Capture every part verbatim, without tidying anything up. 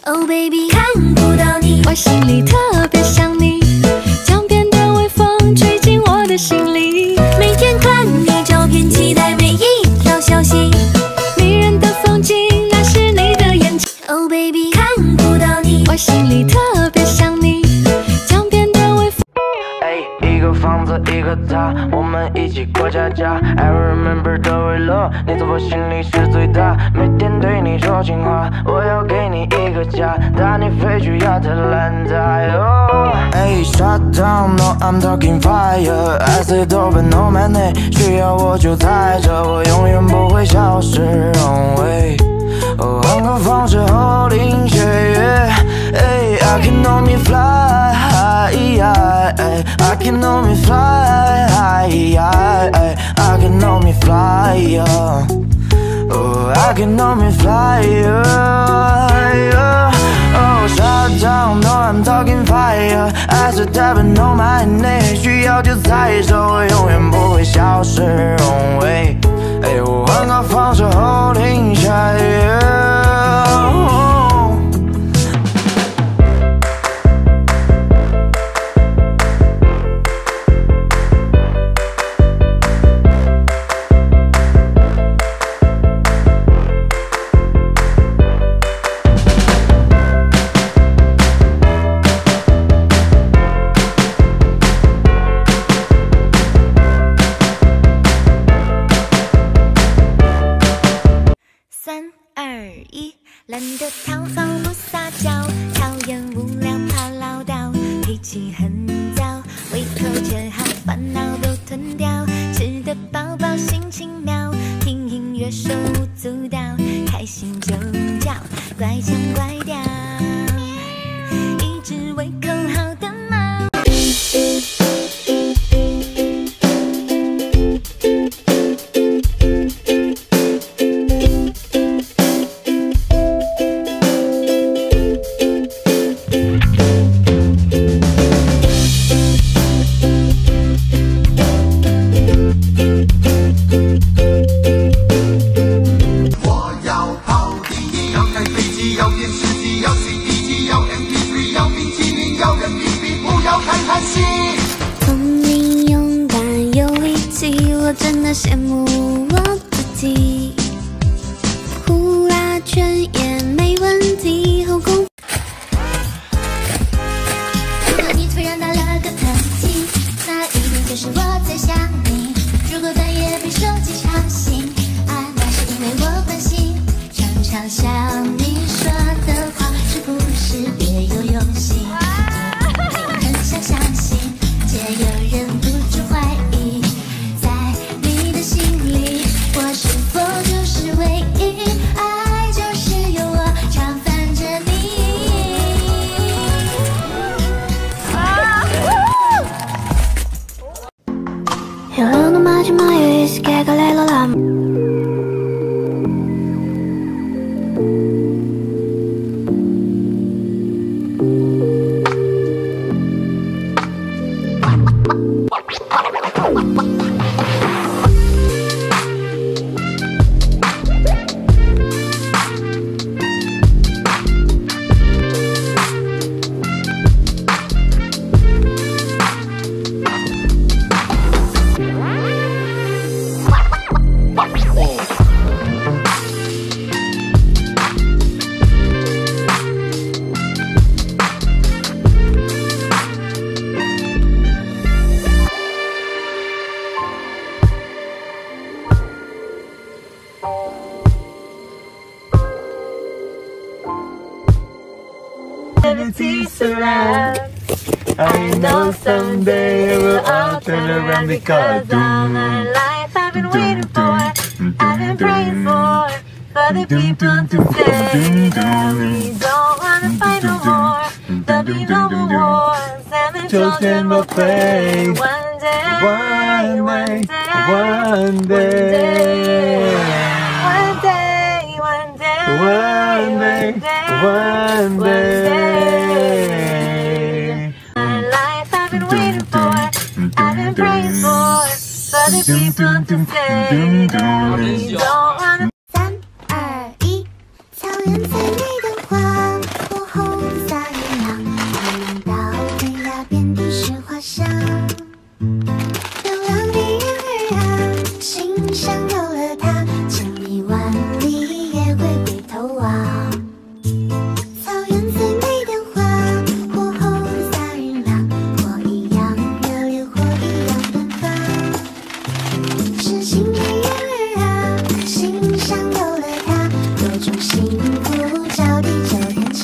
Oh baby， 看不到你，我心里特别想你，江边的微风吹进我的心里。每天看你照片，期待每一条消息。迷人的风景，那是你的眼睛。Oh baby， 看不到你，我心里特别想你，江边的微风。 哎，一个房子一个他，我们一起过家家。I remember 的为乐，你在我心里是最大。每天对你说情话，我要给你一个家，带你飞去亚特兰大。哎 ，Shut down, no I'm talking fire. I say don't know my name， 需要我就在这，我永远不会消失。Oh wait， 哦，换个方式后领雀跃。哎 ，I can only fly。I can only fly, I can only fly, oh, I can only fly, oh, shut down, no I'm talking fire, I said I don't know my name， 需要就在这，我永远不会消失。Oh wait， 哎，我换个方式后停下。 懒得讨好不撒娇，讨厌无聊怕唠叨，脾气很躁，胃口正好，烦恼都吞掉，吃得饱饱心情妙，听音乐手舞足蹈，开心就叫，怪腔怪调，一只胃口好的猫。真的羡慕我自己，呼啦圈也没问题。后宫，如果你突然打了个喷嚏，那一定就是我在想你。如果半夜被手机吵醒，啊，那是因为我关心，常常想你说的话是不是别有用心？很想相信，却又忍不住怀疑。我是否就是唯一？爱就是有我常伴着你。Hello， 那么就嘛有意思，该个来了啦。 I know someday it will all turn around because all my life I've been waiting for, I've been praying for, for the people to say that we don't wanna fight no more. There'll be no more wars and the children will play. One day, one day, one day, one day, one day, one day, one day. My life I've been waiting for, I've been praying for, for the people to say that we don't wanna. 三二一，草原最美的花。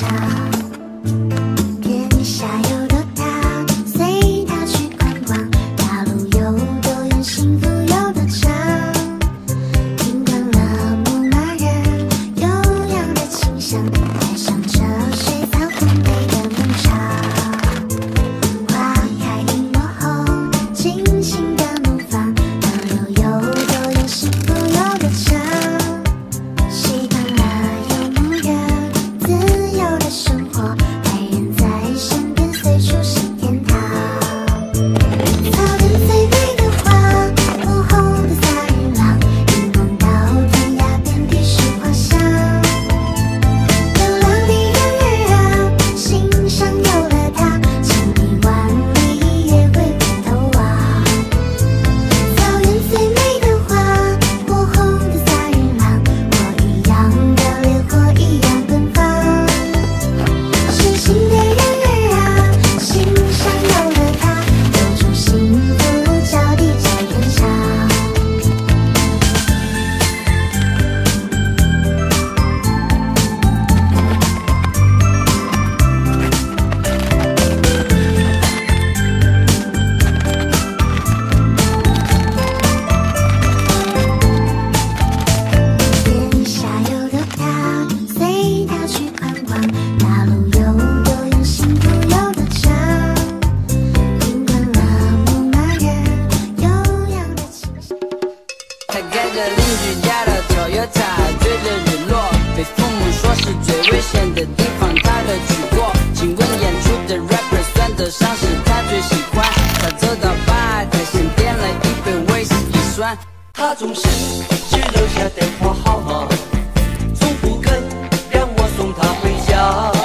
他总是只留下电话号码，从不肯让我送他回家。